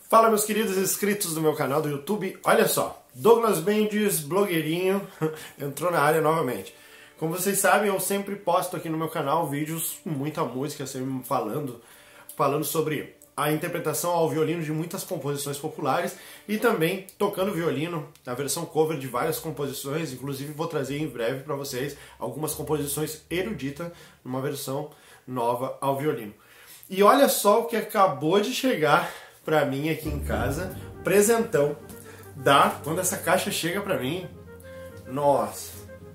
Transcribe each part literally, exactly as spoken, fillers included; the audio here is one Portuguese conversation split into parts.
Fala, meus queridos inscritos do meu canal do YouTube. Olha só, Douglas Mendes, blogueirinho, entrou na área novamente. Como vocês sabem, eu sempre posto aqui no meu canal vídeos com muita música, sempre falando, falando sobre a interpretação ao violino de muitas composições populares e também tocando violino, a versão cover de várias composições. Inclusive vou trazer em breve para vocês algumas composições eruditas numa versão nova ao violino. E olha só o que acabou de chegar pra mim aqui em casa, presentão da quando essa caixa chega pra mim, nossa,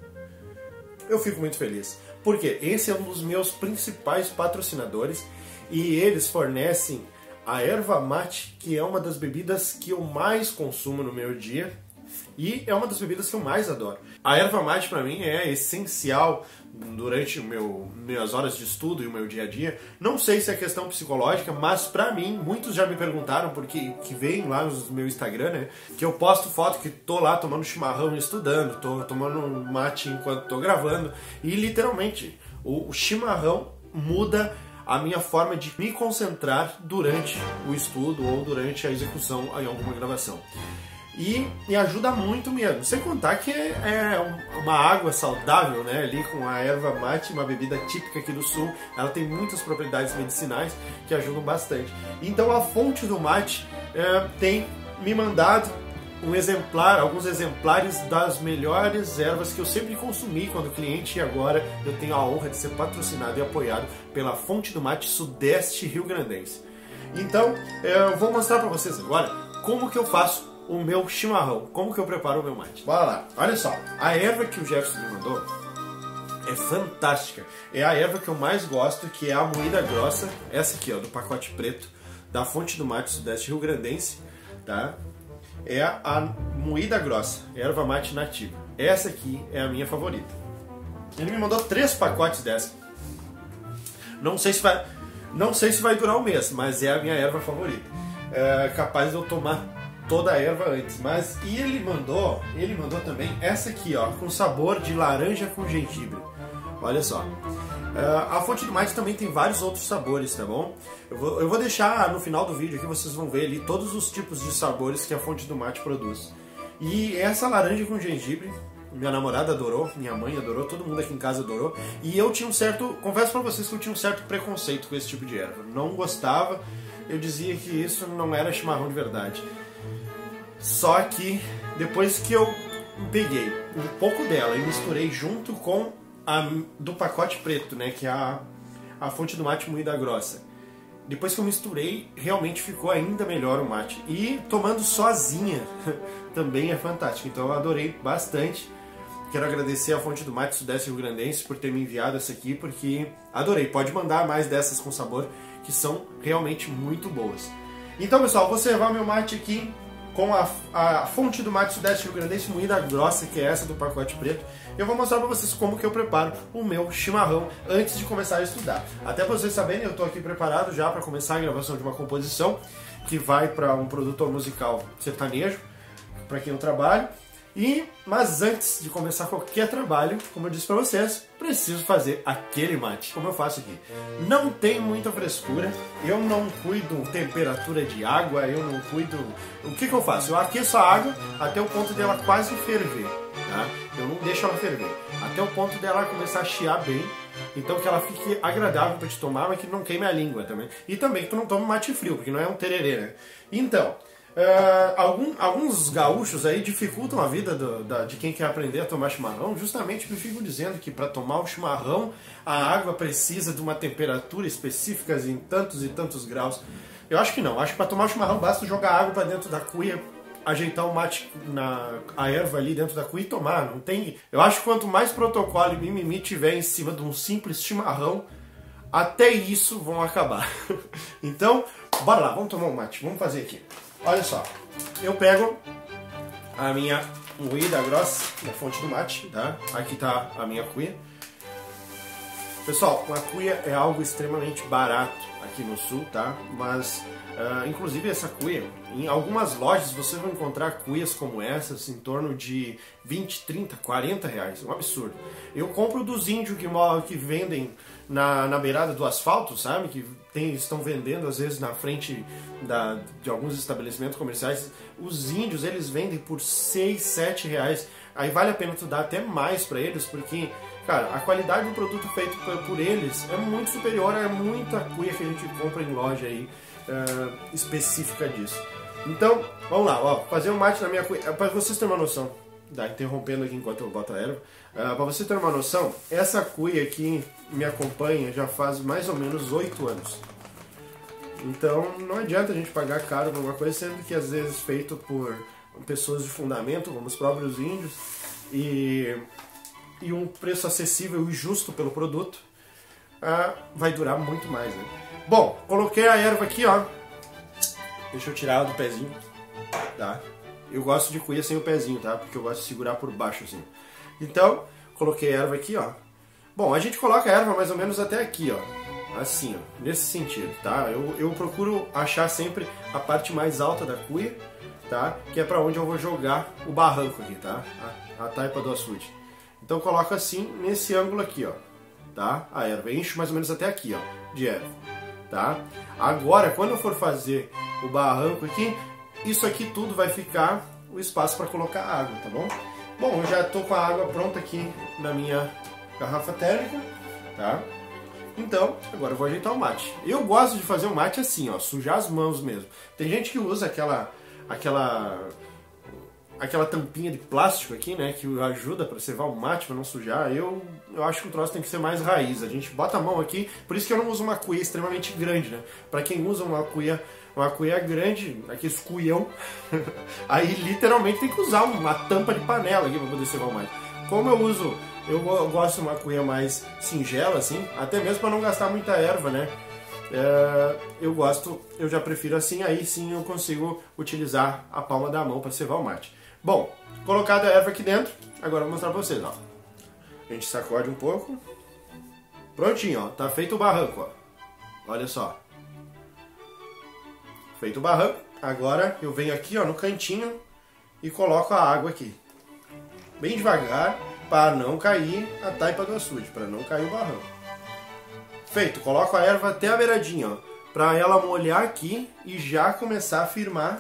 eu fico muito feliz, porque esse é um dos meus principais patrocinadores e eles fornecem a erva mate, que é uma das bebidas que eu mais consumo no meu dia e é uma das bebidas que eu mais adoro. A erva mate pra mim é essencial durante o meu, minhas horas de estudo e o meu dia a dia. Não sei se é questão psicológica, mas pra mim, muitos já me perguntaram, porque que vem lá no meu Instagram, né, que eu posto foto que tô lá tomando chimarrão e estudando, tô tomando mate enquanto tô gravando, e literalmente, o, o chimarrão muda a minha forma de me concentrar durante o estudo ou durante a execução em alguma gravação. E me ajuda muito mesmo, sem contar que é uma água saudável, né, ali com a erva mate, uma bebida típica aqui do sul. Ela tem muitas propriedades medicinais que ajudam bastante. Então a fonte do mate é, tem me mandado um exemplar, alguns exemplares das melhores ervas que eu sempre consumi quando cliente, e agora eu tenho a honra de ser patrocinado e apoiado pela Fonte do Mate Sudeste Rio Grandense. Então eu vou mostrar para vocês agora como que eu faço o meu chimarrão, como que eu preparo o meu mate. Bora lá, olha só, a erva que o Jefferson me mandou é fantástica, é a erva que eu mais gosto, que é a moída grossa, essa aqui ó, do pacote preto, da Fonte do Mate Sudeste Rio Grandense, tá? É a moída grossa, erva mate nativa, essa aqui é a minha favorita. Ele me mandou três pacotes dessa, não sei se vai, não sei se vai durar um mês, mas é a minha erva favorita, é capaz de eu tomar toda a erva antes, mas e ele mandou, ele mandou também essa aqui, ó, com sabor de laranja com gengibre. Olha só. Uh, a Fonte do Mate também tem vários outros sabores, tá bom? Eu vou, eu vou deixar no final do vídeo aqui, vocês vão ver ali todos os tipos de sabores que a Fonte do Mate produz. E essa laranja com gengibre, minha namorada adorou, minha mãe adorou, todo mundo aqui em casa adorou. E eu tinha um certo, confesso pra vocês que eu tinha um certo preconceito com esse tipo de erva. Não gostava, eu dizia que isso não era chimarrão de verdade. Só que depois que eu peguei um pouco dela e misturei junto com a do pacote preto, né, que é a, a Fonte do Mate moída grossa. Depois que eu misturei, realmente ficou ainda melhor o mate. E tomando sozinha também é fantástico. Então eu adorei bastante. Quero agradecer a Fonte do Mate Sudeste Rio Grandense por ter me enviado essa aqui, porque adorei. Pode mandar mais dessas com sabor, que são realmente muito boas. Então, pessoal, vou servar meu mate aqui com a, a Fonte do Mate Sudeste Rio Grandense moída grossa, que é essa do pacote preto. Eu vou mostrar pra vocês como que eu preparo o meu chimarrão antes de começar a estudar. Até pra vocês saberem, eu tô aqui preparado já para começar a gravação de uma composição que vai para um produtor musical sertanejo, para quem eu trabalho. E, mas antes de começar qualquer trabalho, como eu disse pra vocês, preciso fazer aquele mate, como eu faço aqui. Não tem muita frescura, eu não cuido temperatura de água, eu não cuido... O que que eu faço? Eu aqueço a água até o ponto dela quase ferver, tá? Eu não deixo ela ferver, até o ponto dela começar a chiar bem, então que ela fique agradável pra te tomar, mas que não queime a língua também. E também que tu não tome mate frio, porque não é um tererê, né? Então... Uh, algum, alguns gaúchos aí dificultam a vida do, da, de quem quer aprender a tomar chimarrão, justamente porque ficam dizendo que para tomar o chimarrão a água precisa de uma temperatura específica em tantos e tantos graus. Eu acho que não, acho que para tomar o chimarrão basta jogar água para dentro da cuia, ajeitar o mate, na, a erva ali dentro da cuia e tomar. Não tem, eu acho que quanto mais protocolo e mimimi tiver em cima de um simples chimarrão, até isso vão acabar. Então, bora lá, vamos tomar um mate, vamos fazer aqui. Olha só, eu pego a minha moída grossa da Fonte do Mate, tá? Aqui tá a minha cuia. Pessoal, uma cuia é algo extremamente barato aqui no sul, tá? Mas Uh, inclusive essa cuia, em algumas lojas você vai encontrar cuias como essas em torno de vinte, trinta, quarenta reais, um absurdo. Eu compro dos índios que, que vendem na, na beirada do asfalto, sabe? Que tem, estão vendendo às vezes na frente da, de alguns estabelecimentos comerciais. Os índios eles vendem por seis, sete reais. Aí vale a pena tu dar até mais para eles, porque, cara, a qualidade do produto feito por, por eles é muito superior a muita cuia que a gente compra em loja aí. Uh, específica disso. Então, vamos lá, ó, fazer um mate na minha cuia, para vocês terem uma noção, tá, interrompendo aqui enquanto eu boto a erva, uh, para você ter uma noção, essa cuia aqui me acompanha já faz mais ou menos oito anos. Então, não adianta a gente pagar caro por uma coisa, sendo que às vezes feito por pessoas de fundamento, como os próprios índios, e, e um preço acessível e justo pelo produto, uh, vai durar muito mais, né? Bom, coloquei a erva aqui, ó. Deixa eu tirar ela do pezinho, tá? Eu gosto de cuia sem o pezinho, tá? Porque eu gosto de segurar por baixo, assim. Então, coloquei a erva aqui, ó. Bom, a gente coloca a erva mais ou menos até aqui, ó. Assim, ó. Nesse sentido, tá? Eu, eu procuro achar sempre a parte mais alta da cuia, tá? Que é pra onde eu vou jogar o barranco aqui, tá? A, a taipa do açude. Então, coloco assim, nesse ângulo aqui, ó. Tá? A erva. Encho mais ou menos até aqui, ó. De erva. Tá? Agora, quando eu for fazer o barranco aqui, isso aqui tudo vai ficar o espaço para colocar água, tá bom? Bom, eu já estou com a água pronta aqui na minha garrafa térmica, tá? Então, agora eu vou ajeitar o mate. Eu gosto de fazer o mate assim, ó, sujar as mãos mesmo. Tem gente que usa aquela aquela aquela tampinha de plástico aqui, né, que ajuda para cevar o mate, para não sujar. Eu, eu acho que o troço tem que ser mais raiz. A gente bota a mão aqui, por isso que eu não uso uma cuia extremamente grande, né? Para quem usa uma cuia, uma cuia grande, aqueles cuião, aí literalmente tem que usar uma tampa de panela aqui para poder cevar o mate. Como eu uso, eu gosto de uma cuia mais singela, assim, até mesmo para não gastar muita erva, né? É, eu gosto, eu já prefiro assim, aí sim eu consigo utilizar a palma da mão para cevar o mate. Bom, colocada a erva aqui dentro, agora eu vou mostrar pra vocês, ó. A gente sacode um pouco. Prontinho, ó, tá feito o barranco, ó. Olha só. Feito o barranco, agora eu venho aqui, ó, no cantinho e coloco a água aqui. Bem devagar, para não cair a taipa do açude, para não cair o barranco. Feito, coloco a erva até a beiradinha, ó, para ela molhar aqui e já começar a firmar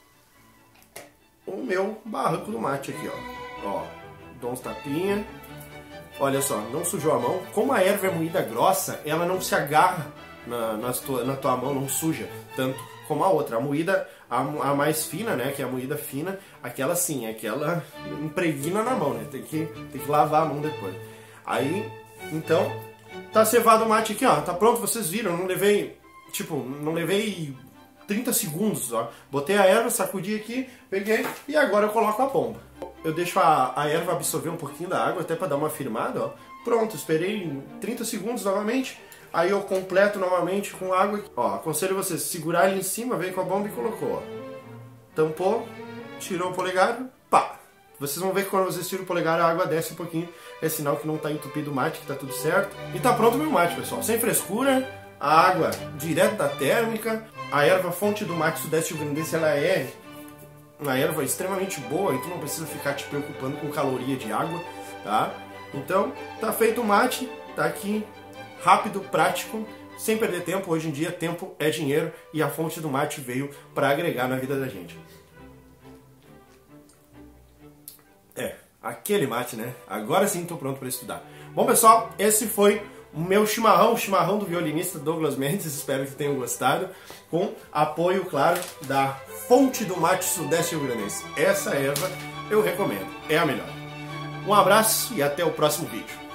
o meu barranco do mate aqui, ó. Ó, dou uns tapinha. Olha só, não sujou a mão. Como a erva é moída grossa, ela não se agarra na, na, tua, na tua mão, não suja tanto como a outra. A moída, a, a mais fina, né, que é a moída fina, aquela sim, aquela impregna na mão, né, tem que, tem que lavar a mão depois. Aí, então, tá cevado o mate aqui, ó, tá pronto, vocês viram, não levei, tipo, não levei trinta segundos, ó. Botei a erva, sacudi aqui, peguei e agora eu coloco a bomba. Eu deixo a, a erva absorver um pouquinho da água até para dar uma firmada, ó. Pronto, esperei trinta segundos novamente, aí eu completo novamente com água. Ó, aconselho vocês, segurar ele em cima, vem com a bomba e colocou, ó. Tampou, tirou o polegar, pá. Vocês vão ver que quando vocês tiram o polegar a água desce um pouquinho, é sinal que não tá entupido o mate, que tá tudo certo. E tá pronto o meu mate, pessoal, sem frescura, a água direto da térmica. A erva fonte do mate sudeste rio-grandense, ela é uma erva extremamente boa, então não precisa ficar te preocupando com caloria de água, tá? Então, tá feito o mate, tá aqui, rápido, prático, sem perder tempo. Hoje em dia, tempo é dinheiro e a fonte do mate veio para agregar na vida da gente. É, aquele mate, né? Agora sim tô pronto para estudar. Bom, pessoal, esse foi o meu chimarrão, o chimarrão do violinista Douglas Mendes, espero que tenham gostado, com apoio, claro, da fonte do mate sudeste rio-grandense. Essa erva eu recomendo, é a melhor. Um abraço e até o próximo vídeo.